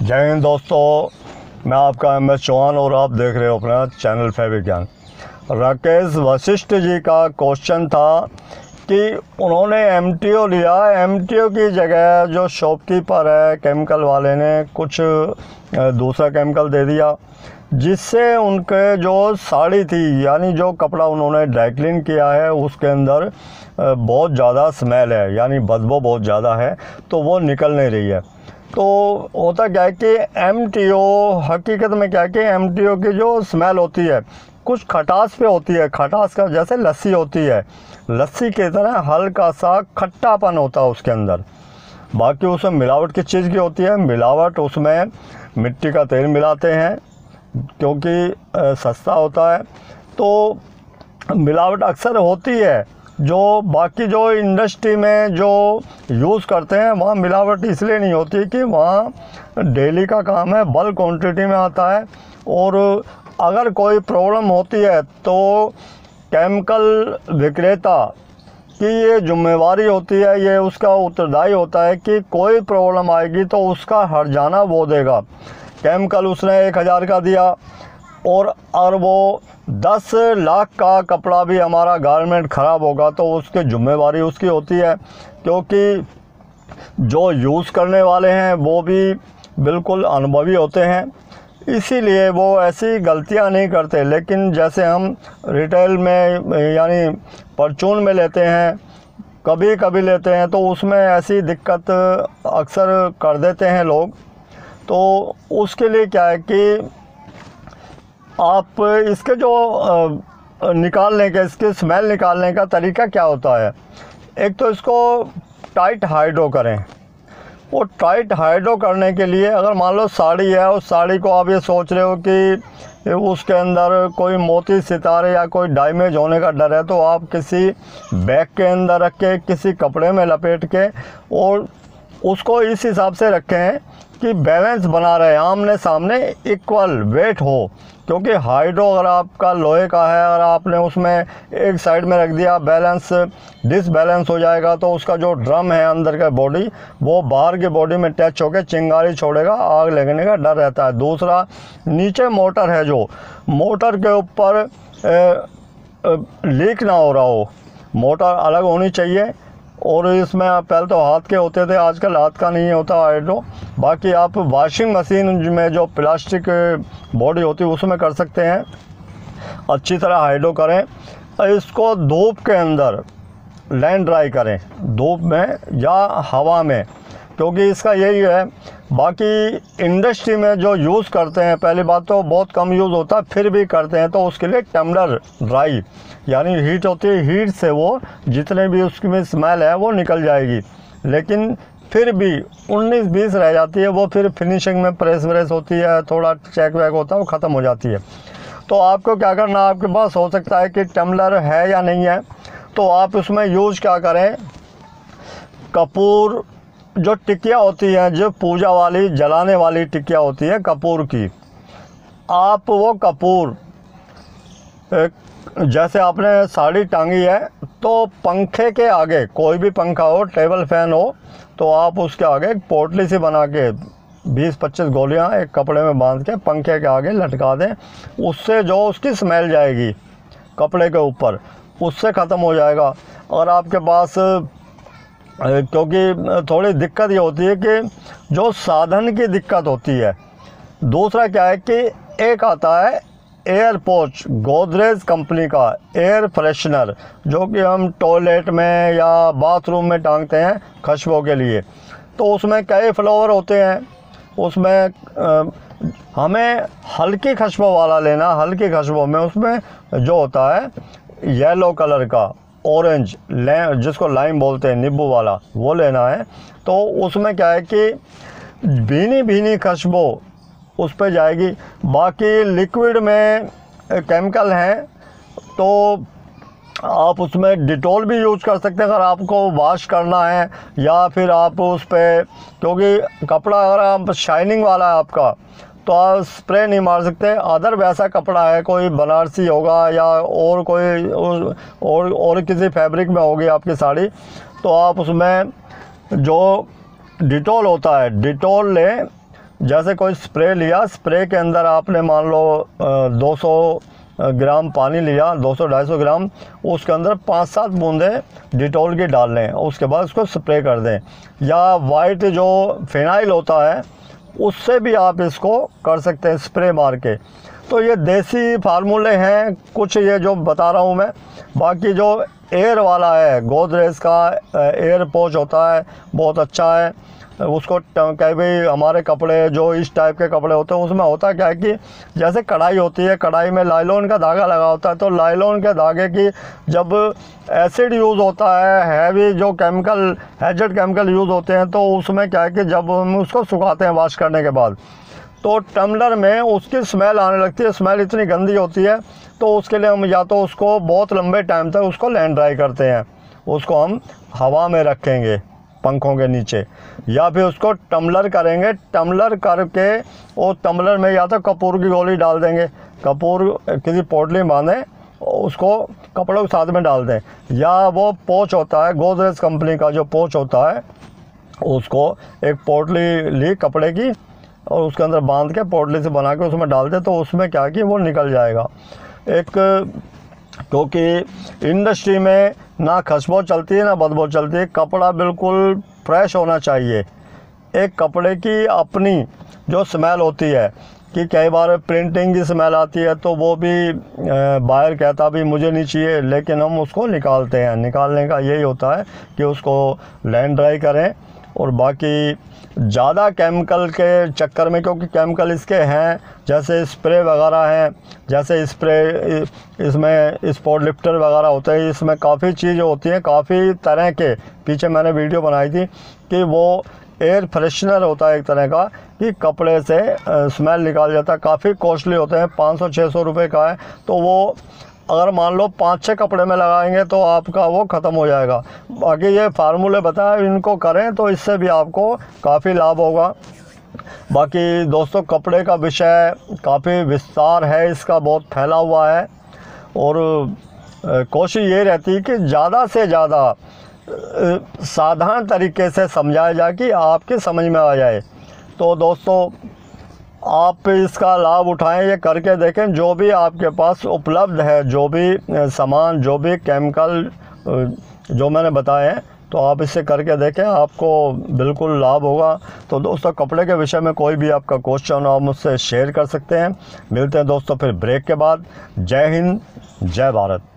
जय हिंद दोस्तों, मैं आपका MS चौहान और आप देख रहे हो अपना चैनल फैब्रिक ज्ञान। राकेश वशिष्ठ जी का क्वेश्चन था कि उन्होंने MTO लिया, MTO की जगह जो शॉपकीपर है केमिकल वाले ने कुछ दूसरा केमिकल दे दिया, जिससे उनके जो साड़ी थी यानी जो कपड़ा उन्होंने ड्राई क्लीन किया है उसके अंदर बहुत ज़्यादा स्मेल है, यानी बदबू बहुत ज़्यादा है, तो वो निकल नहीं रही है। तो होता क्या है कि MTO हकीकत में क्या है कि MTO की जो स्मेल होती है कुछ खटास पे होती है, खटास का जैसे लस्सी होती है, लस्सी की तरह हल्का सा खट्टापन होता है उसके अंदर। बाकी उसमें मिलावट किस चीज़ की होती है? मिलावट उसमें मिट्टी का तेल मिलाते हैं क्योंकि सस्ता होता है, तो मिलावट अक्सर होती है। जो बाकी जो इंडस्ट्री में जो यूज़ करते हैं वहाँ मिलावट इसलिए नहीं होती कि वहाँ डेली का काम है, बल्क क्वांटिटी में आता है, और अगर कोई प्रॉब्लम होती है तो केमिकल विक्रेता की ये जिम्मेवारी होती है, ये उसका उत्तरदायी होता है कि कोई प्रॉब्लम आएगी तो उसका हर्जाना वो देगा। केमिकल उसने 1000 का दिया और वो 10 लाख का कपड़ा भी हमारा गारमेंट ख़राब होगा तो उसकी जिम्मेवारी उसकी होती है, क्योंकि जो यूज़ करने वाले हैं वो भी बिल्कुल अनुभवी होते हैं, इसीलिए वो ऐसी गलतियां नहीं करते। लेकिन जैसे हम रिटेल में यानी परचून में लेते हैं, कभी कभी लेते हैं, तो उसमें ऐसी दिक्कत अक्सर कर देते हैं लोग। तो उसके लिए क्या है कि आप इसके जो निकालने का, इसके स्मेल निकालने का तरीका क्या होता है? एक तो इसको टाइट हाइड्रो करें। वो टाइट हाइड्रो करने के लिए अगर मान लो साड़ी है, उस साड़ी को आप ये सोच रहे हो कि उसके अंदर कोई मोती सितारे या कोई डैमेज होने का डर है, तो आप किसी बैग के अंदर रख के, किसी कपड़े में लपेट के और उसको इस हिसाब से रखें कि बैलेंस बना रहे, आमने सामने इक्वल वेट हो। क्योंकि हाइड्रो अगर आपका लोहे का है, अगर आपने उसमें एक साइड में रख दिया, बैलेंस डिसबैलेंस हो जाएगा तो उसका जो ड्रम है अंदर का बॉडी, वो बाहर की बॉडी में टच होकर चिंगारी छोड़ेगा, आग लगने का डर रहता है। दूसरा, नीचे मोटर है, जो मोटर के ऊपर लीक ना हो रहा हो, मोटर अलग होनी चाहिए। और इसमें पहले तो हाथ के होते थे, आजकल हाथ का नहीं होता हाइड्रो। बाकी आप वॉशिंग मशीन में जो प्लास्टिक बॉडी होती है उसमें कर सकते हैं। अच्छी तरह हाइड्रो करें, इसको धूप के अंदर लैंड ड्राई करें, धूप में या हवा में, क्योंकि इसका यही है। बाकी इंडस्ट्री में जो यूज़ करते हैं, पहली बात तो बहुत कम यूज़ होता है, फिर भी करते हैं तो उसके लिए टम्बलर ड्राई यानी हीट होती है, हीट से वो जितने भी उसमें स्मेल है वो निकल जाएगी। लेकिन फिर भी 19-20 रह जाती है, वो फिर फिनिशिंग में प्रेस व्रेस होती है, थोड़ा चेक वैक होता है, वो ख़त्म हो जाती है। तो आपको क्या करना, आपके पास हो सकता है कि टम्बलर है या नहीं है, तो आप उसमें यूज़ क्या करें, कपूर जो टिकिया होती है, जो पूजा वाली जलाने वाली टिकिया होती है कपूर की, आप वो कपूर जैसे आपने साड़ी टांगी है तो पंखे के आगे, कोई भी पंखा हो, टेबल फैन हो, तो आप उसके आगे एक पोटली सी बना के 20-25 गोलियां एक कपड़े में बांध के पंखे के आगे लटका दें। उससे जो उसकी स्मेल जाएगी कपड़े के ऊपर, उससे ख़त्म हो जाएगा। और आपके पास क्योंकि थोड़ी दिक्कत ये होती है कि जो साधन की दिक्कत होती है। दूसरा क्या है कि एक आता है एयर पोच, गोदरेज कंपनी का एयर फ्रेशनर, जो कि हम टॉयलेट में या बाथरूम में टांगते हैं खुशबू के लिए। तो उसमें कई फ्लेवर होते हैं, उसमें हमें हल्की खुशबू वाला लेना। हल्की खुशबू में उसमें जो होता है येलो कलर का, ऑरेंज जिसको लाइम बोलते हैं, नींबू वाला, वो लेना है। तो उसमें क्या है कि भीनी भीनी खुशबू उस पर जाएगी। बाकी लिक्विड में केमिकल हैं तो आप उसमें डिटॉल भी यूज़ कर सकते हैं अगर आपको वॉश करना है, या फिर आप उस पर, क्योंकि कपड़ा अगर आप शाइनिंग वाला है आपका तो आप स्प्रे नहीं मार सकते। अदर वैसा कपड़ा है, कोई बनारसी होगा या और कोई और किसी फैब्रिक में होगी आपकी साड़ी, तो आप उसमें जो डिटॉल होता है, डिटॉल लें जैसे कोई स्प्रे लिया, स्प्रे के अंदर आपने मान लो 200 ग्राम पानी लिया, 200-250 ग्राम, उसके अंदर 5-7 बूंदे डिटॉल की डाल लें, उसके बाद उसको स्प्रे कर दें। या वाइट जो फिनाइल होता है उससे भी आप इसको कर सकते हैं स्प्रे मार के। तो ये देसी फार्मूले हैं कुछ ये जो बता रहा हूँ मैं। बाकी जो एयर वाला है, गोदरेज का एयर पोच होता है, बहुत अच्छा है। उसको कहीं भी हमारे कपड़े जो इस टाइप के कपड़े होते हैं उसमें होता क्या है कि जैसे कढ़ाई होती है, कढ़ाई में लाइलॉन का धागा लगा होता है, तो लाइलॉन के धागे की जब एसिड यूज़ होता है, हैवी जो केमिकल हैज़र्ड केमिकल यूज़ होते हैं, तो उसमें क्या है कि जब हम उसको सुखाते हैं वॉश करने के बाद, तो टम्बलर में उसकी स्मेल आने लगती है। स्मेल इतनी गंदी होती है, तो उसके लिए हम या तो उसको बहुत लंबे टाइम तक उसको लैंड ड्राई करते हैं, उसको हम हवा में रखेंगे पंखों के नीचे, या फिर उसको टम्बलर करेंगे। टम्बलर करके वो टम्बलर में या तो कपूर की गोली डाल देंगे, कपूर किसी पोटली में बांधें, उसको कपड़ों के साथ में डाल दें, या वो पोच होता है गोदरेज कंपनी का जो पोच होता है, उसको एक पोटली ली कपड़े की और उसके अंदर बांध के पोटली से बना के उसमें डाल दे, तो उसमें क्या कि वो निकल जाएगा। क्योंकि इंडस्ट्री में ना खुशबू चलती है ना बदबू चलती है, कपड़ा बिल्कुल फ्रेश होना चाहिए। एक कपड़े की अपनी जो स्मेल होती है कि कई बार प्रिंटिंग की स्मेल आती है, तो वो भी बाहर कहता भी मुझे नहीं चाहिए, लेकिन हम उसको निकालते हैं। निकालने का यही होता है कि उसको लैंड ड्राई करें। और बाकी ज़्यादा केमिकल के चक्कर में, क्योंकि केमिकल इसके हैं जैसे स्प्रे वगैरह हैं, जैसे स्प्रे इसमें स्पॉट लिफ्टर वगैरह होते हैं, इसमें काफ़ी चीज़ होती हैं, काफ़ी तरह के। पीछे मैंने वीडियो बनाई थी कि वो एयर फ्रेशनर होता है एक तरह का, कि कपड़े से स्मेल निकाल जाता है। काफ़ी कॉस्टली होते हैं, 500-600 रुपये का है। तो वो अगर मान लो 5-6 कपड़े में लगाएंगे तो आपका वो ख़त्म हो जाएगा। बाकी ये फार्मूले बताए, इनको करें तो इससे भी आपको काफ़ी लाभ होगा। बाकी दोस्तों, कपड़े का विषय काफ़ी विस्तार है, इसका बहुत फैला हुआ है, और कोशिश ये रहती है कि ज़्यादा से ज़्यादा साधारण तरीके से समझाया जाए कि आपके समझ में आ जाए। तो दोस्तों, आप इसका लाभ उठाएं, ये करके देखें। जो भी आपके पास उपलब्ध है, जो भी सामान, जो भी केमिकल जो मैंने बताए हैं, तो आप इसे करके देखें, आपको बिल्कुल लाभ होगा। तो दोस्तों, कपड़े के विषय में कोई भी आपका क्वेश्चन हो आप मुझसे शेयर कर सकते हैं। मिलते हैं दोस्तों फिर ब्रेक के बाद। जय हिंद, जय भारत।